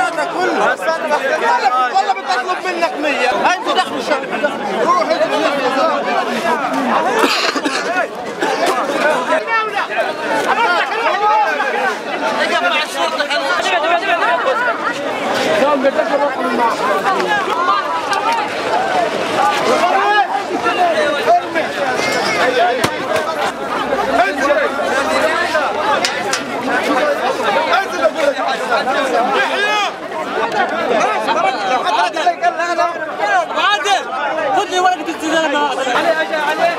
هذا كله والله بتطلب منك 100. هاي انت دخل الشغل روح انت مع الشرطه عادل خذ لي ورقه الزلمه عليه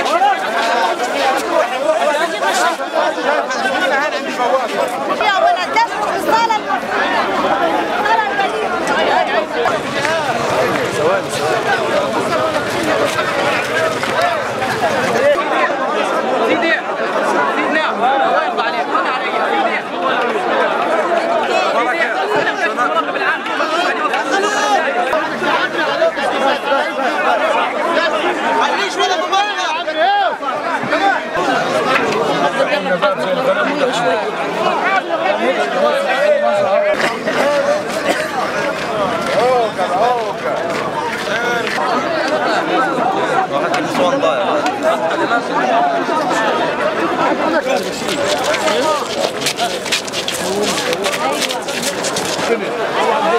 يا ولد تسمع الصاله ضايع